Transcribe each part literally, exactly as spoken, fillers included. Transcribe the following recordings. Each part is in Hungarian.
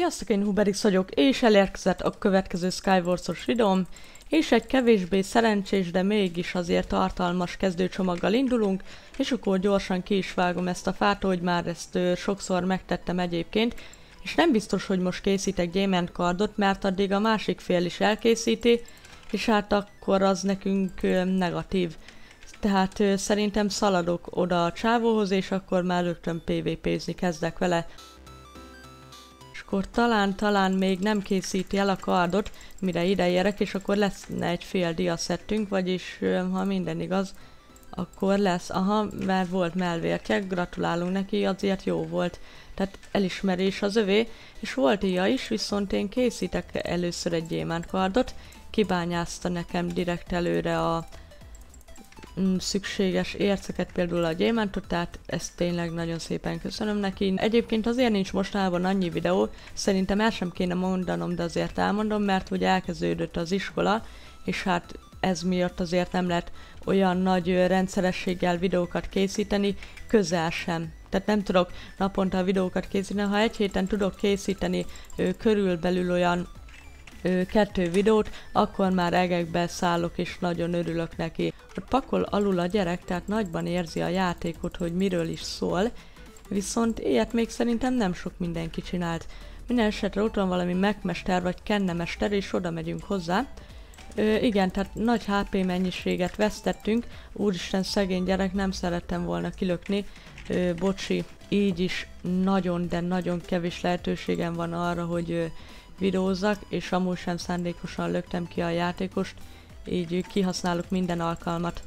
Sziasztok, én Huberix vagyok, és elérkezett a következő Skywars-os videóm, és egy kevésbé szerencsés, de mégis azért tartalmas kezdőcsomaggal indulunk, és akkor gyorsan ki is vágom ezt a fát, hogy már ezt ö, sokszor megtettem egyébként, és nem biztos, hogy most készítek Diamond kardot, mert addig a másik fél is elkészíti, és hát akkor az nekünk ö, negatív. Tehát ö, szerintem szaladok oda a csávóhoz, és akkor már rögtön pé vé pézni kezdek vele. Akkor talán, talán még nem készíti el a kardot, mire ide érek, és akkor lesz egy fél diaszettünk, vagyis ha minden igaz, akkor lesz. Aha, mert volt mellvértje, gratulálunk neki, azért jó volt. Tehát elismerés az övé, és volt ilyen is, viszont én készítek először egy gyémánt kardot, kibányázta nekem direkt előre a mm, szükséges érceket, például a gyémántot, tehát ezt tényleg nagyon szépen köszönöm neki. Egyébként azért nincs mostanában annyi videó, szerintem el sem kéne mondanom, de azért elmondom, mert ugye elkezdődött az iskola, és hát ez miatt azért nem lehet olyan nagy ö, rendszerességgel videókat készíteni, közel sem. Tehát nem tudok naponta a videókat készíteni, ha egy héten tudok készíteni ö, körülbelül olyan ö, kettő videót, akkor már egekbe szállok, és nagyon örülök neki. Ott pakol alul a gyerek, tehát nagyban érzi a játékot, hogy miről is szól, viszont ilyet még szerintem nem sok mindenki csinált. Minden esetre ott van valami megmester vagy kennemester, és oda megyünk hozzá. Ö, igen, tehát nagy há pé mennyiséget vesztettünk, úristen szegény gyerek, nem szerettem volna kilökni, ö, bocsi, így is nagyon, de nagyon kevés lehetőségem van arra, hogy ö, videózzak, és amúgy sem szándékosan löktem ki a játékost, így kihasználok minden alkalmat.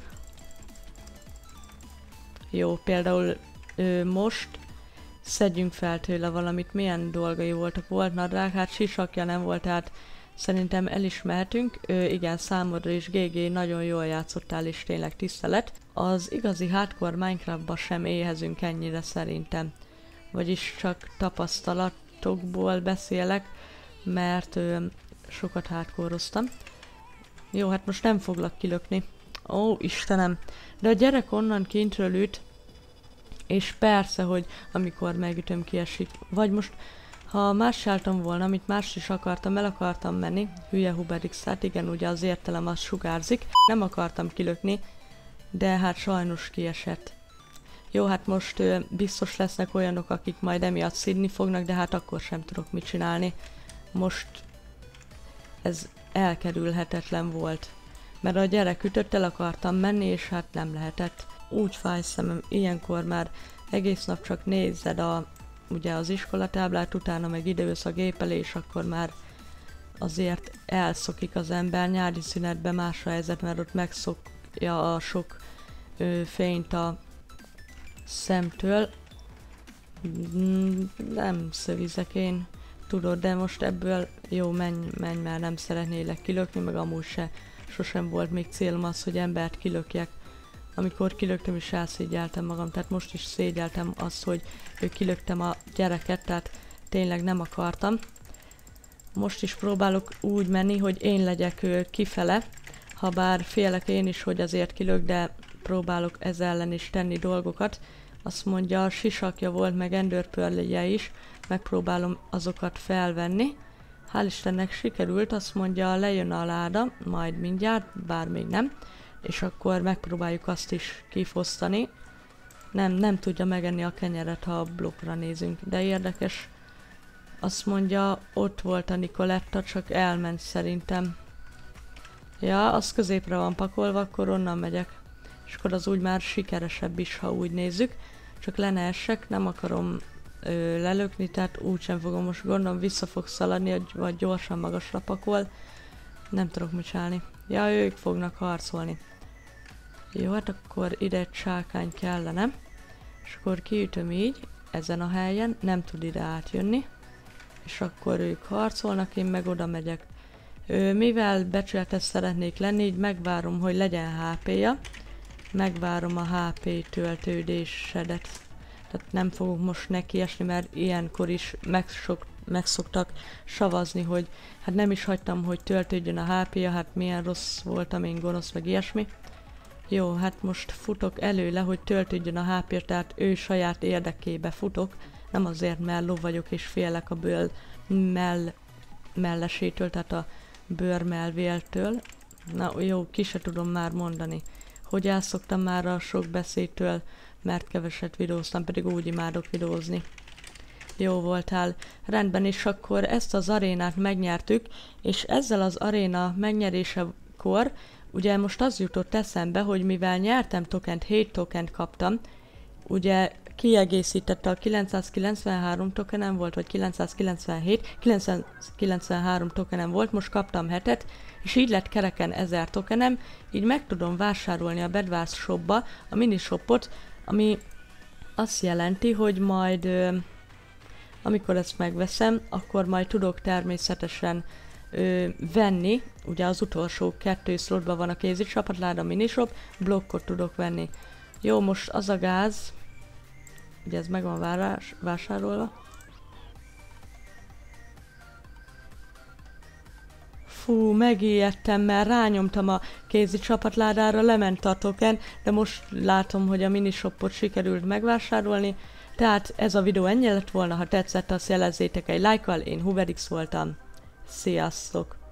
Jó, például ö, most szedjünk fel tőle valamit, milyen dolgai voltak, volt nadrág, hát sisakja nem volt, tehát szerintem el is mehetünk. Ö, igen, számodra is gé gé, nagyon jól játszottál, és tényleg tisztelet. Az igazi hardcore Minecraftba sem éhezünk ennyire szerintem. Vagyis csak tapasztalatokból beszélek, mert ö, sokat hardcore-oztam. Jó, hát most nem foglak kilökni. Ó, Istenem. De a gyerek onnan kintről üt, és persze, hogy amikor megütöm, kiesik. Vagy most, ha más álltam volna, amit más is akartam, el akartam menni, hülye Huberix, hát igen, ugye az értelem az sugárzik. Nem akartam kilökni, de hát sajnos kiesett. Jó, hát most ö, biztos lesznek olyanok, akik majd emiatt szidni fognak, de hát akkor sem tudok mit csinálni. Most ez elkerülhetetlen volt. Mert a gyerek ütött, el akartam menni, és hát nem lehetett. Úgy fáj szemem, ilyenkor már egész nap csak nézed a, ugye az iskolatáblát, utána meg ideülsz a gép elé, és akkor már azért elszokik az ember. Nyári szünetben más a helyzet, mert ott megszokja a sok ö, fényt a szemtől. Mm, nem szövizek én, tudod, de most ebből jó, menj, menj már, nem szeretnélek kilökni, meg amúgy se. Sosem volt még célom az, hogy embert kilökjek. Amikor kilöktem is elszégyeltem magam, tehát most is szégyeltem azt, hogy kilöktem a gyereket, tehát tényleg nem akartam. Most is próbálok úgy menni, hogy én legyek kifele, ha bár félek én is, hogy azért kilök, de próbálok ez ellen is tenni dolgokat. Azt mondja, sisakja volt, meg endőrpörlje is, megpróbálom azokat felvenni. Hál' Istennek sikerült, azt mondja, lejön a láda, majd mindjárt, bár még nem, és akkor megpróbáljuk azt is kifosztani. Nem, nem tudja megenni a kenyeret, ha a blokkra nézünk, de érdekes. Azt mondja, ott volt a Nicoletta, csak elment szerintem. Ja, az középre van pakolva, akkor onnan megyek. És akkor az úgy már sikeresebb is, ha úgy nézzük. Csak le ne essek, nem akarom ö, lelökni, tehát úgysem fogom most, gondolom vissza fog szaladni, vagy gyorsan magasra pakol. Nem tudok mit csinálni. Ja, ők fognak harcolni. Jó, hát akkor ide egy csákány kellene. És akkor kiütöm így, ezen a helyen, nem tud ide átjönni. És akkor ők harcolnak, én meg oda megyek. Ö, mivel becsületes szeretnék lenni, így megvárom, hogy legyen há péja. Megvárom a há pé töltődésedet. Tehát nem fogok most nekiesni, mert ilyenkor is megsok, megszoktak savazni, hogy hát nem is hagytam, hogy töltődjön a há péja, hát milyen rossz voltam én, gonosz, meg ilyesmi. Jó, hát most futok előle, hogy töltődjön a há pé, tehát ő saját érdekébe futok. nem azért, mert ló vagyok és félek a bőr mell mellesétől, tehát a bőrmelvéltől. Na jó, ki se tudom már mondani, hogy elszoktam már a sok beszédtől, mert keveset videóztam, pedig úgy imádok videózni. Jó voltál. Rendben, és akkor ezt az arénát megnyertük, és ezzel az aréna megnyerésekor, ugye most az jutott eszembe, hogy mivel nyertem tokent, hét tokent kaptam, ugye kiegészítette a kilencszázkilencvenhárom tokenem volt, vagy kilencszázkilencvenhét, kilencszázkilencvenhárom tokenem volt, most kaptam hetet, és így lett kereken ezer tokenem, így meg tudom vásárolni a Bedwars shopba a minishopot, ami azt jelenti, hogy majd ö, amikor ezt megveszem, akkor majd tudok természetesen ö, venni, ugye az utolsó kettő slotban van a kézi csapatláda minishop, blokkot tudok venni. Jó, most az a gáz, ugye ez meg van várás, vásárolva. Fú, megijedtem, mert rányomtam a kézi csapatládára, lement a token, de most látom, hogy a minishopot sikerült megvásárolni. Tehát ez a videó ennyi lett volna, ha tetszett, azt jelezzétek egy lájkkal, én Huberix voltam. Sziasztok!